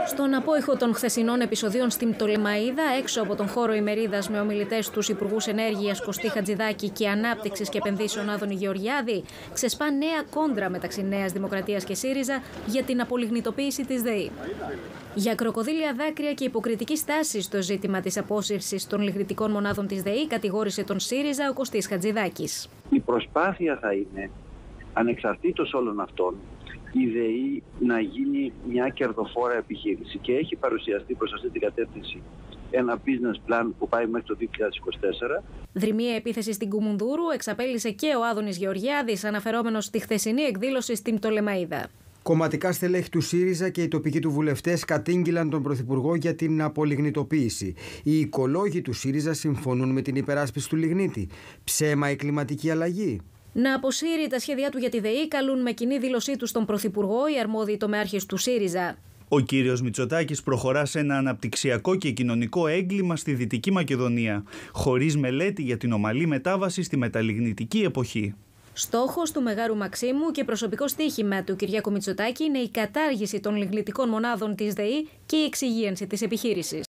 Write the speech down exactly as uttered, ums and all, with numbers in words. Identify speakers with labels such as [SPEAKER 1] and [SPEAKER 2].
[SPEAKER 1] Στον απόϊχο των χθεσινών επεισοδίων στην Πτολεμαΐδα, έξω από τον χώρο ημερίδας με ομιλητές τους Υπουργούς Ενέργειας Κωστή Χατζηδάκη και Ανάπτυξης και Επενδύσεων Άδωνη Γεωργιάδη, ξεσπά νέα κόντρα μεταξύ Νέας Δημοκρατίας και ΣΥΡΙΖΑ για την απολιγνητοποίηση της ΔΕΗ. Για κροκοδίλια δάκρυα και υποκριτική στάση στο ζήτημα της απόσυρσης των λιγνητικών μονάδων της ΔΕΗ, κατηγόρησε τον ΣΥΡΙΖΑ ο Κωστής Χατζηδάκης.
[SPEAKER 2] Η προσπάθεια θα είναι, ανεξαρτήτως όλων αυτών, η ΔΕΗ να γίνει μια κερδοφόρα επιχείρηση και έχει παρουσιαστεί προς αυτή την κατεύθυνση ένα business plan που πάει μέχρι το δύο χιλιάδες είκοσι τέσσερα.
[SPEAKER 1] Δρυμία επίθεση στην Κουμουνδούρου εξαπέλυσε και ο Άδωνης Γεωργιάδης, αναφερόμενος στη χθεσινή εκδήλωση στην Πτολεμαΐδα.
[SPEAKER 3] Κομματικά στελέχη του ΣΥΡΙΖΑ και οι τοπικοί του βουλευτές κατήγγειλαν τον Πρωθυπουργό για την απολιγνητοποίηση. Οι οικολόγοι του ΣΥΡΙΖΑ συμφωνούν με την υπεράσπιση του λιγνίτη. Ψέμα η κλιματική αλλαγή.
[SPEAKER 1] Να αποσύρει τα σχέδιά του για τη ΔΕΗ καλούν με κοινή δήλωσή του στον Πρωθυπουργό οι αρμόδιοι τομεάρχες του ΣΥΡΙΖΑ.
[SPEAKER 4] Ο κύριος Μητσοτάκης προχωρά σε ένα αναπτυξιακό και κοινωνικό έγκλημα στη Δυτική Μακεδονία, χωρίς μελέτη για την ομαλή μετάβαση στη μεταλιγνητική εποχή.
[SPEAKER 1] Στόχος του Μεγάρου Μαξίμου και προσωπικό στοίχημα του Κυριάκου Μητσοτάκη είναι η κατάργηση των λιγνητικών μονάδων της ΔΕΗ και η εξυγίανση της επιχείρησης.